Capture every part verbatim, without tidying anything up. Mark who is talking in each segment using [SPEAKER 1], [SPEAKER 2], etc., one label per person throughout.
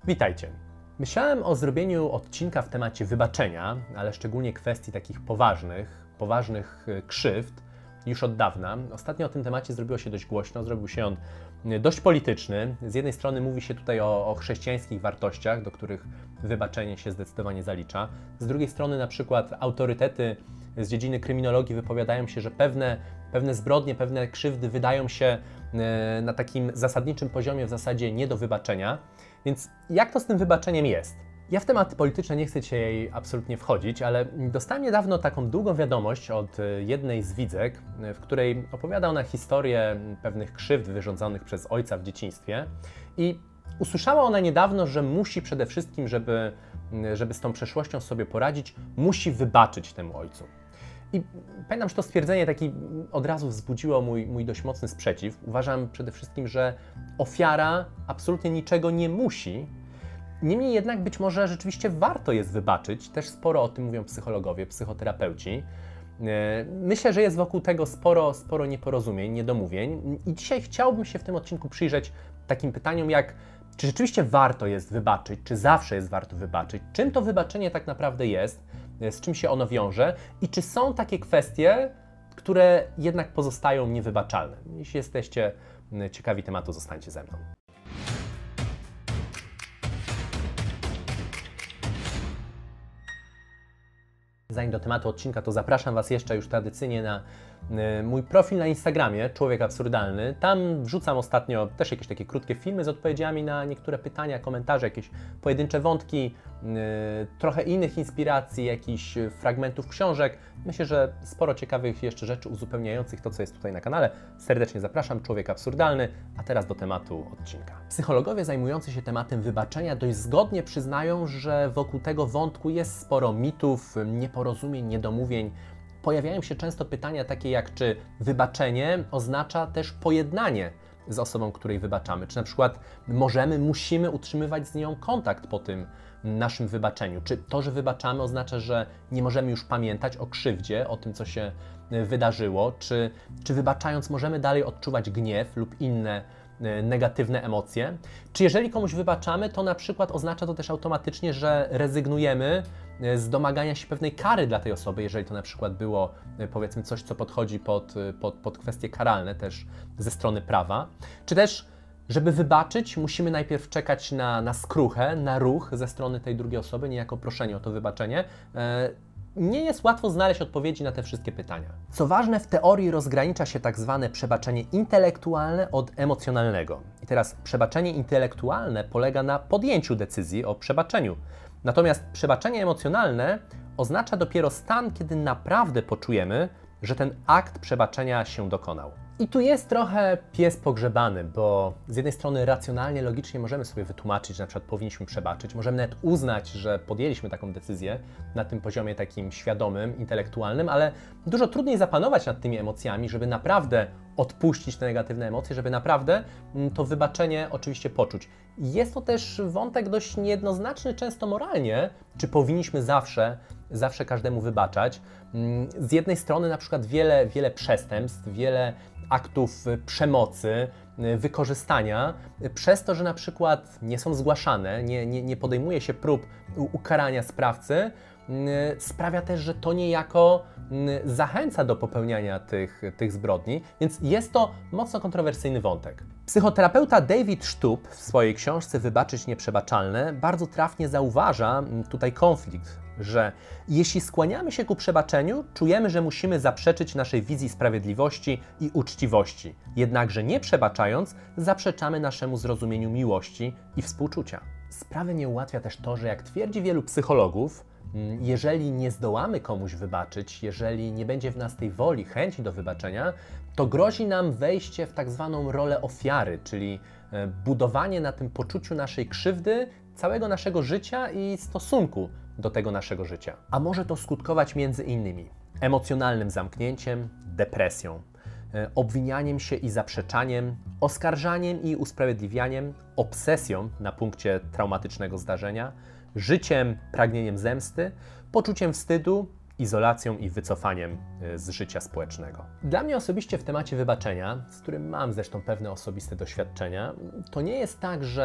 [SPEAKER 1] Witajcie. Myślałem o zrobieniu odcinka w temacie wybaczenia, ale szczególnie kwestii takich poważnych, poważnych krzywd już od dawna. Ostatnio o tym temacie zrobiło się dość głośno, zrobił się on dość polityczny. Z jednej strony mówi się tutaj o, o chrześcijańskich wartościach, do których wybaczenie się zdecydowanie zalicza. Z drugiej strony na przykład autorytety z dziedziny kryminologii wypowiadają się, że pewne, pewne zbrodnie, pewne krzywdy wydają się na takim zasadniczym poziomie w zasadzie nie do wybaczenia. Więc jak to z tym wybaczeniem jest? Ja w tematy polityczne nie chcę dzisiaj absolutnie wchodzić, ale dostałem niedawno taką długą wiadomość od jednej z widzek, w której opowiada ona historię pewnych krzywd wyrządzonych przez ojca w dzieciństwie i usłyszała ona niedawno, że musi przede wszystkim, żeby, żeby z tą przeszłością sobie poradzić, musi wybaczyć temu ojcu. I pamiętam, że to stwierdzenie taki od razu wzbudziło mój, mój dość mocny sprzeciw. Uważam przede wszystkim, że ofiara absolutnie niczego nie musi. Niemniej jednak być może rzeczywiście warto jest wybaczyć. Też sporo o tym mówią psychologowie, psychoterapeuci. Myślę, że jest wokół tego sporo, sporo nieporozumień, niedomówień. I dzisiaj chciałbym się w tym odcinku przyjrzeć takim pytaniom jak, czy rzeczywiście warto jest wybaczyć, czy zawsze jest warto wybaczyć, czym to wybaczenie tak naprawdę jest, z czym się ono wiąże i czy są takie kwestie, które jednak pozostają niewybaczalne. Jeśli jesteście ciekawi tematu, zostańcie ze mną. Zanim do tematu odcinka, to zapraszam Was jeszcze już tradycyjnie na mój profil na Instagramie, Człowiek Absurdalny. Tam wrzucam ostatnio też jakieś takie krótkie filmy z odpowiedziami na niektóre pytania, komentarze, jakieś pojedyncze wątki, trochę innych inspiracji, jakichś fragmentów książek. Myślę, że sporo ciekawych jeszcze rzeczy uzupełniających to, co jest tutaj na kanale. Serdecznie zapraszam, Człowiek Absurdalny, a teraz do tematu odcinka. Psychologowie zajmujący się tematem wybaczenia dość zgodnie przyznają, że wokół tego wątku jest sporo mitów, nieporozumień, niedomówień. Pojawiają się często pytania takie jak, czy wybaczenie oznacza też pojednanie z osobą, której wybaczamy. Czy na przykład możemy, musimy utrzymywać z nią kontakt po tym naszym wybaczeniu. Czy to, że wybaczamy oznacza, że nie możemy już pamiętać o krzywdzie, o tym, co się wydarzyło? Czy, czy wybaczając możemy dalej odczuwać gniew lub inne negatywne emocje? Czy jeżeli komuś wybaczamy, to na przykład oznacza to też automatycznie, że rezygnujemy z domagania się pewnej kary dla tej osoby, jeżeli to na przykład było, powiedzmy, coś, co podchodzi pod, pod, pod kwestie karalne też ze strony prawa? Czy też, żeby wybaczyć, musimy najpierw czekać na, na skruchę, na ruch ze strony tej drugiej osoby, niejako proszenie o to wybaczenie? Nie jest łatwo znaleźć odpowiedzi na te wszystkie pytania. Co ważne, w teorii rozgranicza się tak zwane przebaczenie intelektualne od emocjonalnego. I teraz przebaczenie intelektualne polega na podjęciu decyzji o przebaczeniu. Natomiast przebaczenie emocjonalne oznacza dopiero stan, kiedy naprawdę poczujemy, że ten akt przebaczenia się dokonał. I tu jest trochę pies pogrzebany, bo z jednej strony racjonalnie, logicznie możemy sobie wytłumaczyć, że na przykład powinniśmy przebaczyć, możemy nawet uznać, że podjęliśmy taką decyzję na tym poziomie takim świadomym, intelektualnym, ale dużo trudniej zapanować nad tymi emocjami, żeby naprawdę odpuścić te negatywne emocje, żeby naprawdę to wybaczenie oczywiście poczuć. Jest to też wątek dość niejednoznaczny często moralnie, czy powinniśmy zawsze, zawsze każdemu wybaczać. Z jednej strony na przykład wiele, wiele przestępstw, wiele aktów przemocy, wykorzystania, przez to, że na przykład nie są zgłaszane, nie, nie, nie podejmuje się prób ukarania sprawcy, sprawia też, że to niejako zachęca do popełniania tych, tych zbrodni, więc jest to mocno kontrowersyjny wątek. Psychoterapeuta David Sztub w swojej książce Wybaczyć nieprzebaczalne bardzo trafnie zauważa tutaj konflikt, że jeśli skłaniamy się ku przebaczeniu, czujemy, że musimy zaprzeczyć naszej wizji sprawiedliwości i uczciwości. Jednakże nie przebaczając, zaprzeczamy naszemu zrozumieniu miłości i współczucia. Sprawy nie ułatwia też to, że jak twierdzi wielu psychologów, jeżeli nie zdołamy komuś wybaczyć, jeżeli nie będzie w nas tej woli, chęci do wybaczenia, to grozi nam wejście w tak zwaną rolę ofiary, czyli budowanie na tym poczuciu naszej krzywdy całego naszego życia i stosunku do tego naszego życia. A może to skutkować między innymi emocjonalnym zamknięciem, depresją, obwinianiem się i zaprzeczaniem, oskarżaniem i usprawiedliwianiem, obsesją na punkcie traumatycznego zdarzenia, życiem, pragnieniem zemsty, poczuciem wstydu, izolacją i wycofaniem z życia społecznego. Dla mnie osobiście w temacie wybaczenia, z którym mam zresztą pewne osobiste doświadczenia, to nie jest tak, że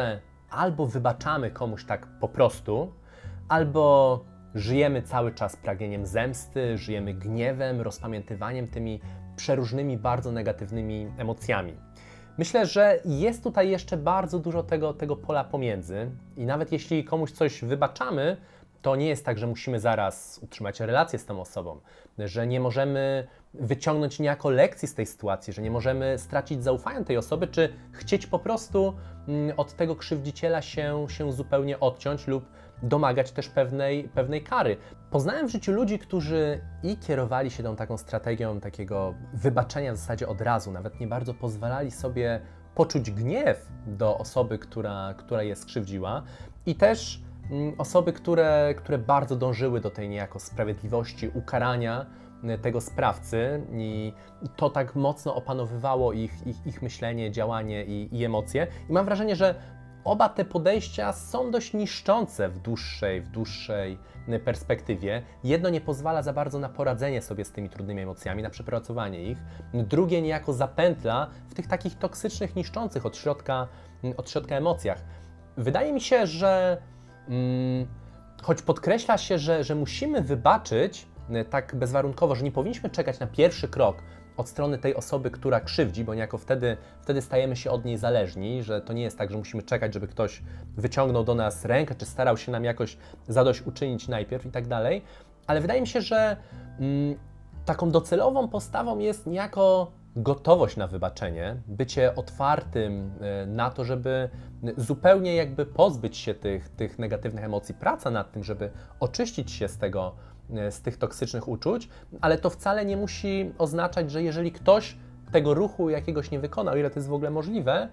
[SPEAKER 1] albo wybaczamy komuś tak po prostu, albo żyjemy cały czas pragnieniem zemsty, żyjemy gniewem, rozpamiętywaniem tymi przeróżnymi, bardzo negatywnymi emocjami. Myślę, że jest tutaj jeszcze bardzo dużo tego, tego pola pomiędzy i nawet jeśli komuś coś wybaczamy, to nie jest tak, że musimy zaraz utrzymać relację z tą osobą, że nie możemy wyciągnąć niejako lekcji z tej sytuacji, że nie możemy stracić zaufania tej osoby, czy chcieć po prostu od tego krzywdziciela się, się zupełnie odciąć lub domagać też pewnej, pewnej kary. Poznałem w życiu ludzi, którzy i kierowali się tą taką strategią takiego wybaczenia w zasadzie od razu, nawet nie bardzo pozwalali sobie poczuć gniew do osoby, która, która je skrzywdziła, i też osoby, które, które bardzo dążyły do tej niejako sprawiedliwości, ukarania tego sprawcy, i to tak mocno opanowywało ich, ich, ich myślenie, działanie i, i emocje. I mam wrażenie, że oba te podejścia są dość niszczące w dłuższej, w dłuższej perspektywie. Jedno nie pozwala za bardzo na poradzenie sobie z tymi trudnymi emocjami, na przepracowanie ich. Drugie niejako zapętla w tych takich toksycznych, niszczących od środka, od środka emocjach. Wydaje mi się, że hmm, choć podkreśla się, że, że musimy wybaczyć tak bezwarunkowo, że nie powinniśmy czekać na pierwszy krok od strony tej osoby, która krzywdzi, bo niejako wtedy, wtedy stajemy się od niej zależni, że to nie jest tak, że musimy czekać, żeby ktoś wyciągnął do nas rękę, czy starał się nam jakoś zadośćuczynić najpierw i tak dalej. Ale wydaje mi się, że mm, taką docelową postawą jest niejako gotowość na wybaczenie, bycie otwartym na to, żeby zupełnie jakby pozbyć się tych, tych negatywnych emocji, praca nad tym, żeby oczyścić się z tego, z tych toksycznych uczuć, ale to wcale nie musi oznaczać, że jeżeli ktoś tego ruchu jakiegoś nie wykonał, o ile to jest w ogóle możliwe,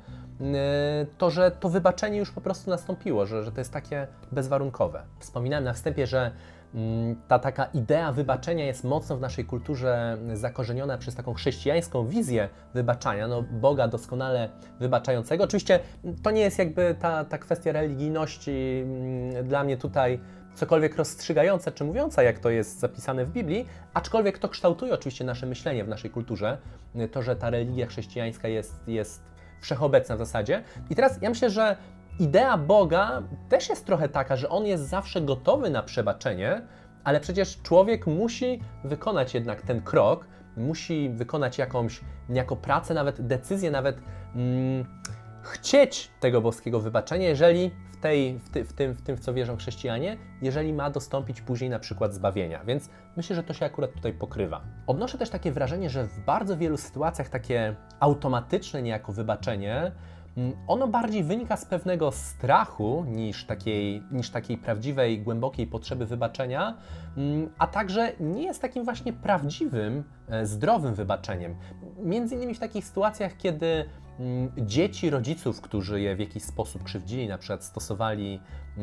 [SPEAKER 1] to że to wybaczenie już po prostu nastąpiło, że, że to jest takie bezwarunkowe. Wspominałem na wstępie, że ta taka idea wybaczenia jest mocno w naszej kulturze zakorzeniona przez taką chrześcijańską wizję wybaczania, no Boga doskonale wybaczającego. Oczywiście to nie jest jakby ta, ta kwestia religijności dla mnie tutaj cokolwiek rozstrzygająca czy mówiąca, jak to jest zapisane w Biblii, aczkolwiek to kształtuje oczywiście nasze myślenie w naszej kulturze, to, że ta religia chrześcijańska jest, jest wszechobecna w zasadzie. I teraz ja myślę, że idea Boga też jest trochę taka, że On jest zawsze gotowy na przebaczenie, ale przecież człowiek musi wykonać jednak ten krok, musi wykonać jakąś niejako pracę, nawet decyzję, nawet mm, chcieć tego boskiego wybaczenia, jeżeli w, tej, w, ty, w, tym, w tym, w co wierzą chrześcijanie, jeżeli ma dostąpić później na przykład zbawienia. Więc myślę, że to się akurat tutaj pokrywa. Odnoszę też takie wrażenie, że w bardzo wielu sytuacjach takie automatyczne niejako wybaczenie, ono bardziej wynika z pewnego strachu niż takiej, niż takiej prawdziwej, głębokiej potrzeby wybaczenia, a także nie jest takim właśnie prawdziwym, zdrowym wybaczeniem. Między innymi w takich sytuacjach, kiedy dzieci rodziców, którzy je w jakiś sposób krzywdzili, na przykład stosowali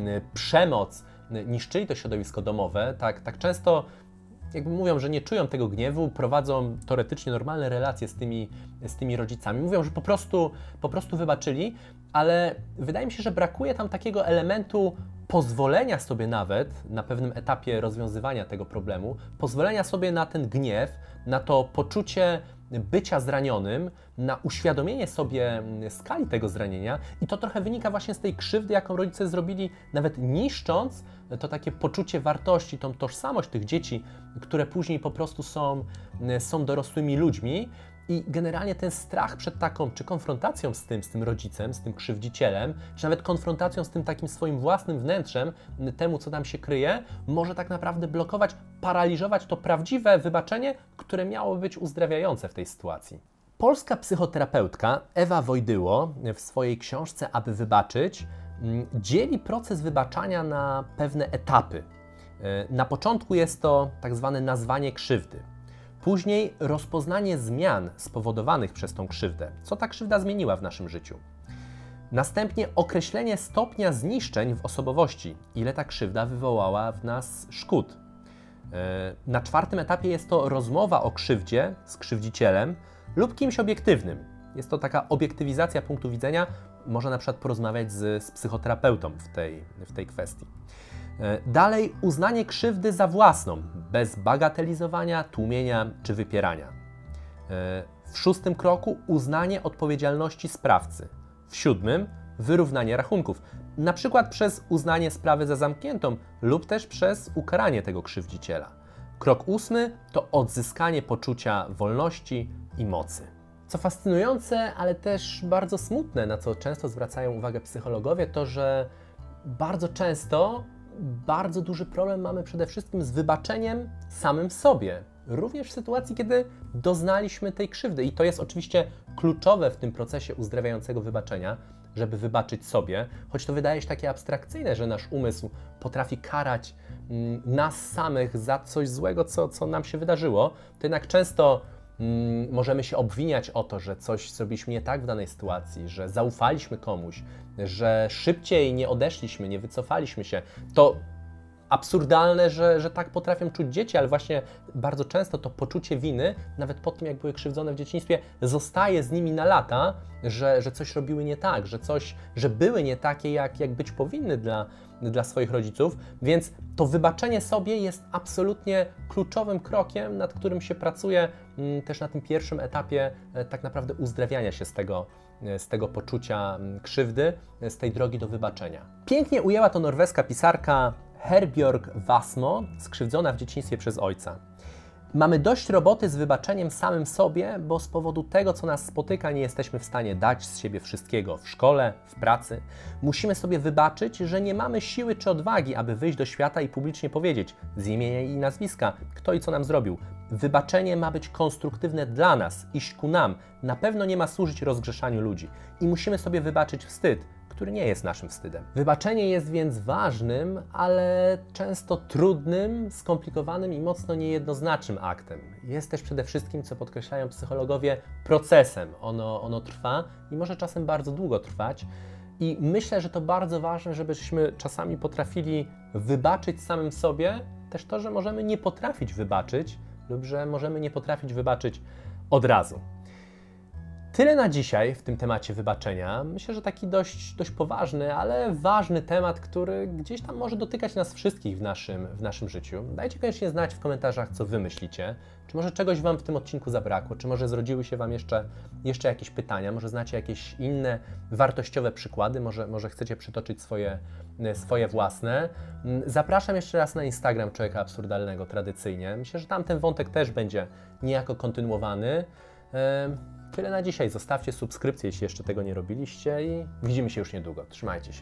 [SPEAKER 1] przemoc, niszczyli to środowisko domowe, tak, tak często jakby mówią, że nie czują tego gniewu, prowadzą teoretycznie normalne relacje z tymi, z tymi rodzicami. Mówią, że po prostu, po prostu wybaczyli, ale wydaje mi się, że brakuje tam takiego elementu pozwolenia sobie nawet na pewnym etapie rozwiązywania tego problemu, pozwolenia sobie na ten gniew, na to poczucie bycia zranionym, na uświadomienie sobie skali tego zranienia, i to trochę wynika właśnie z tej krzywdy, jaką rodzice zrobili, nawet niszcząc to takie poczucie wartości, tą tożsamość tych dzieci, które później po prostu są, są dorosłymi ludźmi. I generalnie ten strach przed taką, czy konfrontacją z tym, z tym rodzicem, z tym krzywdzicielem, czy nawet konfrontacją z tym takim swoim własnym wnętrzem, temu, co tam się kryje, może tak naprawdę blokować, paraliżować to prawdziwe wybaczenie, które miało być uzdrawiające w tej sytuacji. Polska psychoterapeutka Ewa Wojdyło w swojej książce Aby wybaczyć dzieli proces wybaczania na pewne etapy. Na początku jest to tak zwane nazwanie krzywdy. Później rozpoznanie zmian spowodowanych przez tą krzywdę, co ta krzywda zmieniła w naszym życiu. Następnie określenie stopnia zniszczeń w osobowości, ile ta krzywda wywołała w nas szkód. Na czwartym etapie jest to rozmowa o krzywdzie z krzywdzicielem lub kimś obiektywnym. Jest to taka obiektywizacja punktu widzenia, można na przykład porozmawiać z, z psychoterapeutą w tej, w tej kwestii. Dalej uznanie krzywdy za własną, bez bagatelizowania, tłumienia czy wypierania. W szóstym kroku uznanie odpowiedzialności sprawcy. W siódmym wyrównanie rachunków. Na przykład przez uznanie sprawy za zamkniętą lub też przez ukaranie tego krzywdziciela. Krok ósmy to odzyskanie poczucia wolności i mocy. Co fascynujące, ale też bardzo smutne, na co często zwracają uwagę psychologowie, to że bardzo często bardzo duży problem mamy przede wszystkim z wybaczeniem samym sobie. Również w sytuacji, kiedy doznaliśmy tej krzywdy. I to jest oczywiście kluczowe w tym procesie uzdrawiającego wybaczenia, żeby wybaczyć sobie, choć to wydaje się takie abstrakcyjne, że nasz umysł potrafi karać mm, nas samych za coś złego, co, co nam się wydarzyło, to jednak często mm, możemy się obwiniać o to, że coś zrobiliśmy nie tak w danej sytuacji, że zaufaliśmy komuś, że szybciej nie odeszliśmy, nie wycofaliśmy się. To absurdalne, że, że tak potrafią czuć dzieci, ale właśnie bardzo często to poczucie winy, nawet po tym, jak były krzywdzone w dzieciństwie, zostaje z nimi na lata, że, że coś robiły nie tak, że coś, że były nie takie, jak, jak być powinny dla, dla swoich rodziców, więc to wybaczenie sobie jest absolutnie kluczowym krokiem, nad którym się pracuje m, też na tym pierwszym etapie e, tak naprawdę uzdrawiania się z tego, e, z tego poczucia m, krzywdy, e, z tej drogi do wybaczenia. Pięknie ujęła to norweska pisarka Herbjörg Wassmo, skrzywdzona w dzieciństwie przez ojca. Mamy dość roboty z wybaczeniem samym sobie, bo z powodu tego, co nas spotyka, nie jesteśmy w stanie dać z siebie wszystkiego w szkole, w pracy. Musimy sobie wybaczyć, że nie mamy siły czy odwagi, aby wyjść do świata i publicznie powiedzieć z imienia i nazwiska, kto i co nam zrobił. Wybaczenie ma być konstruktywne dla nas, iść ku nam. Na pewno nie ma służyć rozgrzeszaniu ludzi. I musimy sobie wybaczyć wstyd, który nie jest naszym wstydem. Wybaczenie jest więc ważnym, ale często trudnym, skomplikowanym i mocno niejednoznacznym aktem. Jest też przede wszystkim, co podkreślają psychologowie, procesem. Ono, ono trwa i może czasem bardzo długo trwać. I myślę, że to bardzo ważne, żebyśmy czasami potrafili wybaczyć samym sobie też to, że możemy nie potrafić wybaczyć lub że możemy nie potrafić wybaczyć od razu. Tyle na dzisiaj w tym temacie wybaczenia. Myślę, że taki dość, dość poważny, ale ważny temat, który gdzieś tam może dotykać nas wszystkich w naszym, w naszym życiu. Dajcie koniecznie znać w komentarzach, co Wy myślicie. Czy może czegoś Wam w tym odcinku zabrakło? Czy może zrodziły się Wam jeszcze, jeszcze jakieś pytania? Może znacie jakieś inne wartościowe przykłady? Może, może chcecie przytoczyć swoje, swoje własne? Zapraszam jeszcze raz na Instagram Człowieka Absurdalnego tradycyjnie. Myślę, że tam ten wątek też będzie niejako kontynuowany. Tyle na dzisiaj. Zostawcie subskrypcję, jeśli jeszcze tego nie robiliście i widzimy się już niedługo. Trzymajcie się.